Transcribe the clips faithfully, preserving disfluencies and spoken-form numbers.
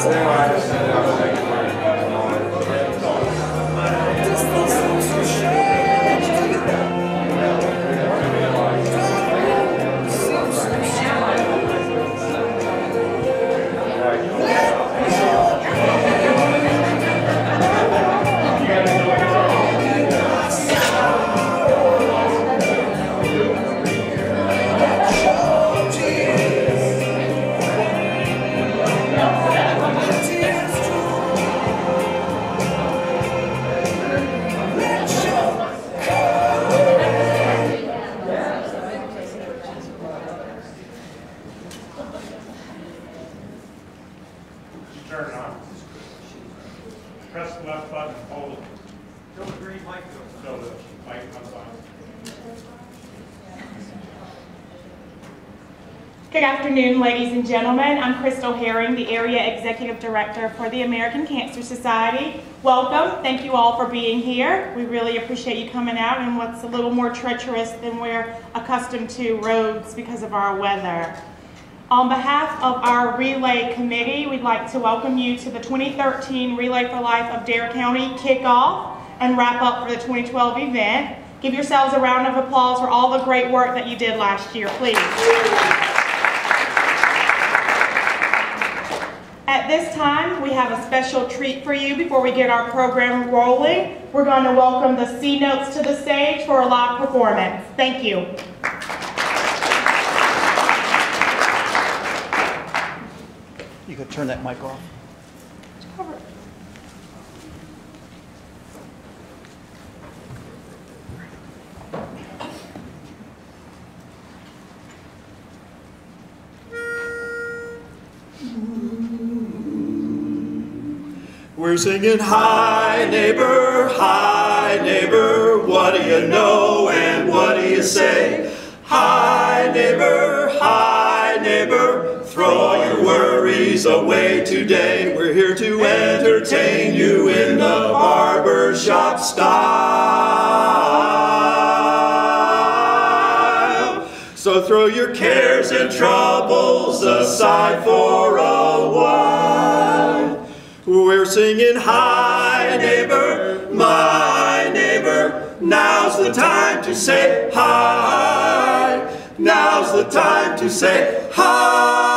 Good afternoon, ladies and gentlemen. I'm Crystal Herring, the Area Executive Director for the American Cancer Society. Welcome. Thank you all for being here. We really appreciate you coming out in what's a little more treacherous than we're accustomed to roads because of our weather. On behalf of our Relay Committee, we'd like to welcome you to the twenty thirteen Relay for Life of Dare County kickoff and wrap up for the twenty twelve event. Give yourselves a round of applause for all the great work that you did last year, please. At this time, we have a special treat for you before we get our program rolling. We're going to welcome the C-Notes to the stage for a live performance. Thank you. You could turn that mic off. We're singing, hi neighbor, hi neighbor, what do you know and what do you say? Hi neighbor, hi neighbor, throw all your worries away today. We're here to entertain you in the barbershop style. So throw your cares and troubles aside for a while. We're singing, hi neighbor, my neighbor, now's the time to say hi. Now's the time to say hi.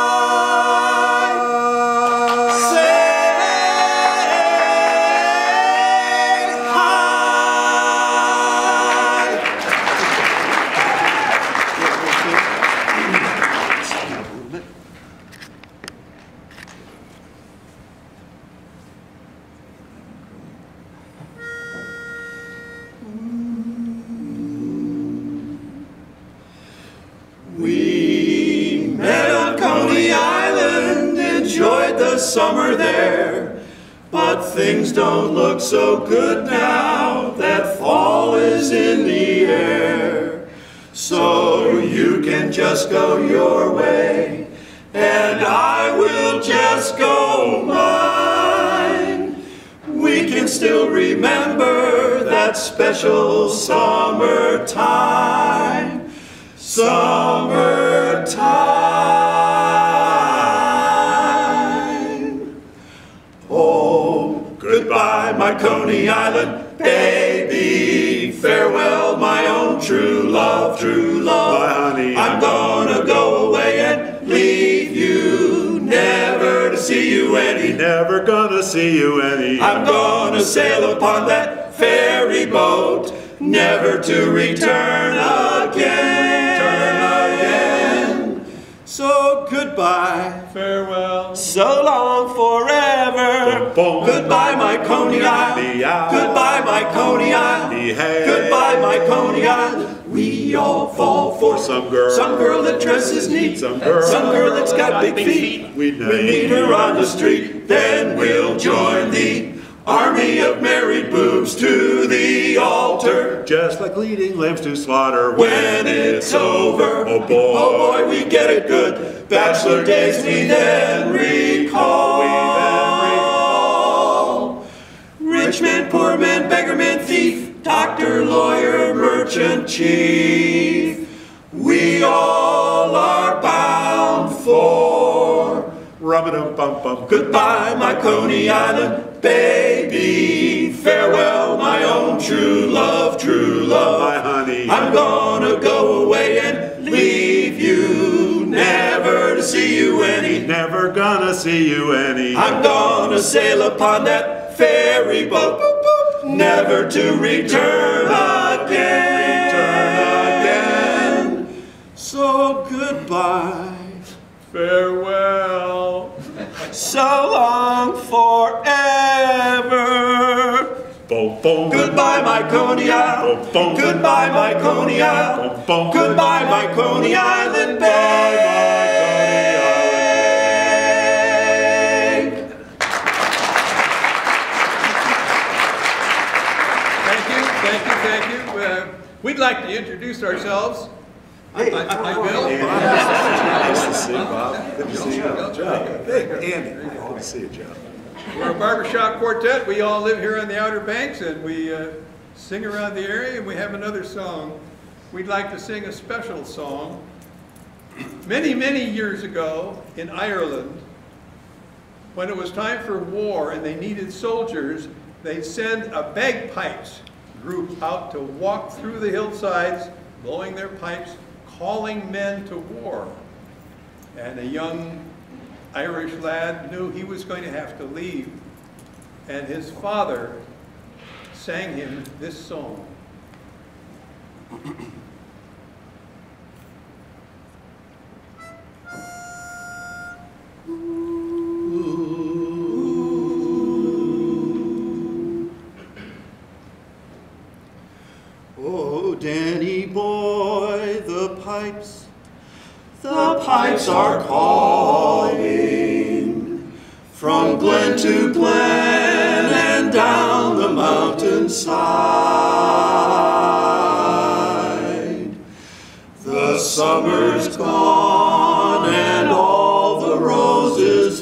Summer there, but things don't look so good now that fall is in the air. So you can just go your way and I will just go mine. We can still remember that special summertime, summertime. Goodbye, my Coney Island baby. Farewell, my own true love, true love. Bye, honey. I'm gonna go away and leave you, never to see you any. Never gonna see you any. I'm gonna sail upon that ferry boat, never to return again. Turn again. So goodbye, farewell, so long, forever. Boom, boom. Goodbye, my Coney Island. Goodbye, my Coney Island. Hey. Goodbye, my Coney Island. We all fall for some girl, some girl that dresses neat, some girl, some girl that's got big feet. We meet her on the street, then we'll join the army of married boobs to the altar, just like leading lambs to slaughter. When it's over, oh boy, oh boy, we get it good. Bachelor days we then recall. We then recall. Rich man, poor man, beggar man, thief, doctor, lawyer, merchant, chief. We all are bound for rum-a-dum-bum-bum. Goodbye, Goodbye, my Coney Island baby. Farewell, my own true love, true love. My honey. I'm gonna go away and leave you, never to see you any. Never gonna see you any. I'm gonna sail upon that ferry boat, never to return again. Return again. So goodbye. Farewell. So long forever. Boom, boom. Goodbye, my Coney Island. Boom, boom. Goodbye, my Coney Island. Boom, boom. Goodbye, my Coney Island babe. Thank you, thank you, thank you. Uh, we'd like to introduce ourselves. Hey, I, I, Bill. Nice to see you, Bob. Good to see you. Joe. Hey, Andy. Good to see you, Joe. We're a barbershop quartet. We all live here on the Outer Banks, and we uh, sing around the area, and we have another song. We'd like to sing a special song. Many, many years ago in Ireland, when it was time for war and they needed soldiers, they'd send a bagpipes group out to walk through the hillsides, blowing their pipes, calling men to war. And a young Irish lad knew he was going to have to leave, and his father sang him this song. Oh, Danny boy, the pipes, the pipes are calling from glen to glen and down the mountainside. The summer's gone and all the roses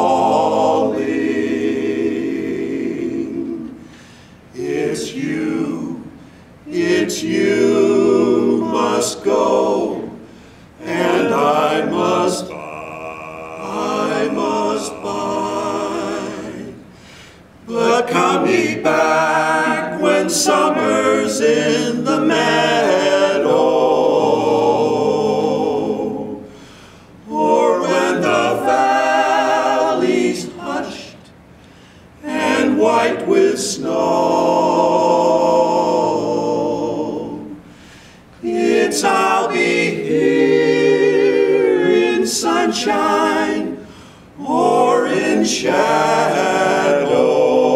falling. It's you, it's you must go, and I must, I must buy. But come ye back when summer's in the meadow, or when the valley's hushed and white with snow. It's I'll be here in sunshine or in shadow.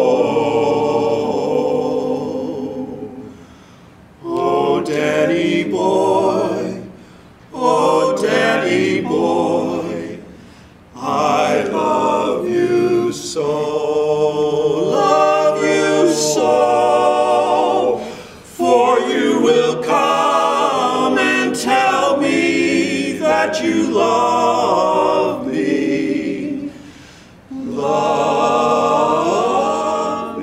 Oh, Danny boy, oh, Danny boy, I love you so, love you so, for you will come and tell me that you love me, love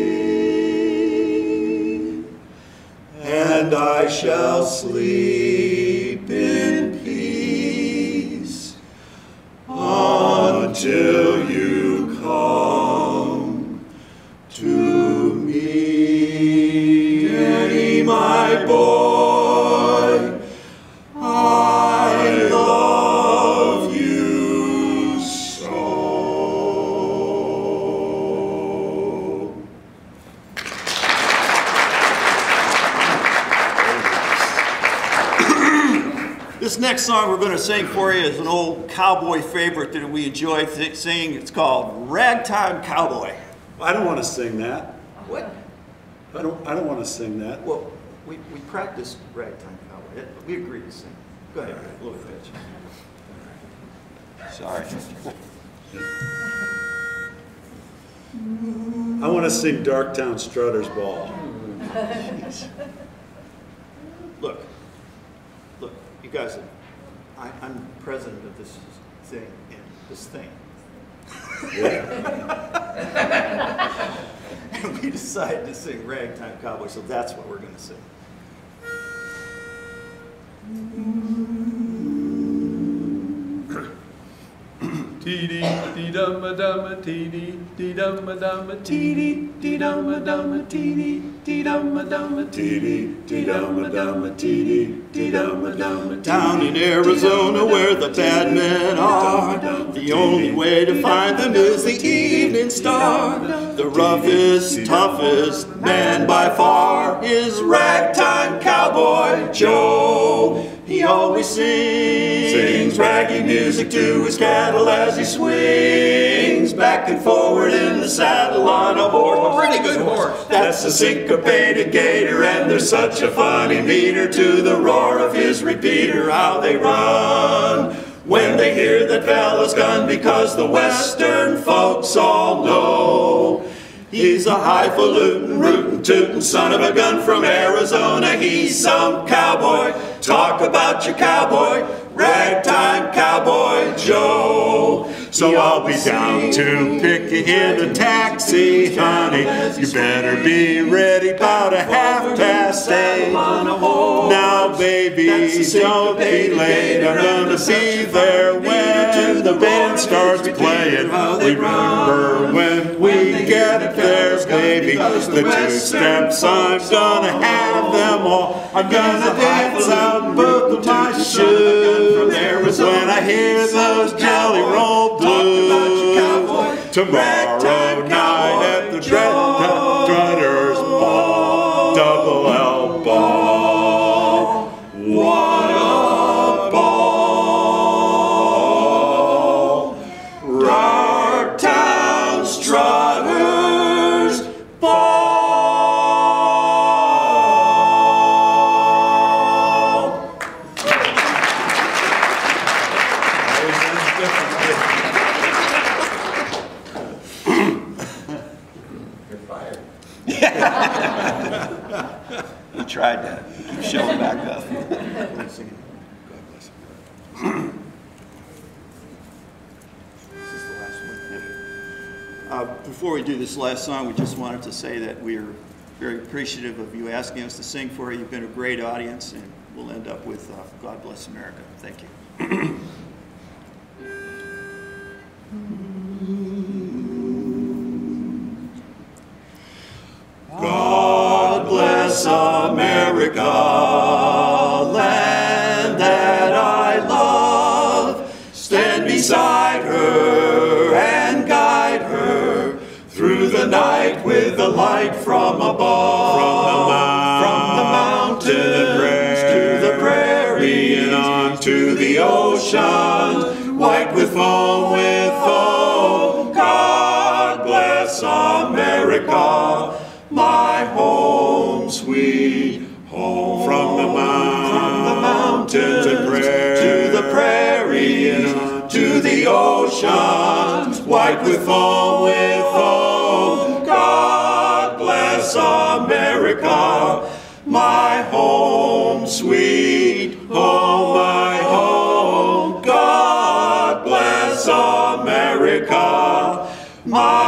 me, and I shall sleep in peace until you come to me. Danny, my boy, I love you so. This next song we're going to sing for you is an old cowboy favorite that we enjoy th- singing. It's called Ragtime Cowboy. I don't want to sing that. What? I don't, I don't want to sing that. Well, we, we practiced Ragtime Cowboy. It- We agreed to sing. Go ahead, a little bit. Sorry. I want to sing Darktown Strutter's Ball. Look, look, you guys, I, I'm president of this thing, and this thing. And we decided to sing Ragtime Cowboy, so that's what we're going to sing. Dee dee dee dum a dum a tee dee, dee dum a dum a tee dee, dee dum a dum a tee dee, dee dum a dum a tee dee, dee dum a dum a tee dee, dee dum a dum a. Down in Arizona where the bad men are, the only way to find them is the evening star. The roughest, toughest man by far is Ragtime Cowboy Joe. He always sings, sings raggy music to his cattle as he swings back and forward in the saddle on a horse. A pretty good horse. That's a syncopated gator, and there's such a funny meter to the roar of his repeater. How they run when they hear that fella's gun, because the western folks all know he's a highfalutin, rootin', tootin' son of a gun from Arizona. He's some cowboy. Talk about your cowboy, Ragtime Cowboy Joe. So I'll be down to pick you in a taxi, honey. You better be ready about a half past eight. Now, baby, don't be late. I'm gonna be there when the band starts playing. Remember when we get there, baby, the two steps, I'm gonna have them all. I'm gonna dance out both my shoes when I hear those Jelly Roll Blues. Tomorrow night at the Drutters Ball, Double L Ball. What a ball! Ragtime Strutters Ball. We tried that. Keep showing back up. Uh, before we do this last song, we just wanted to say that we're very appreciative of you asking us to sing for you. You've been a great audience, and we'll end up with uh, God Bless America. Thank you. God bless America, land that I love. Stand beside her and guide her through the night with the light from above. From the, mount from the mountains to the prairie and on to the ocean, white with foam, with foam. God bless America, my home, sweet home. From the, mount, from the mountains to, to the prairie and to the ocean, white with foam, with foam. God bless America, my home, sweet home, my home. God bless America, my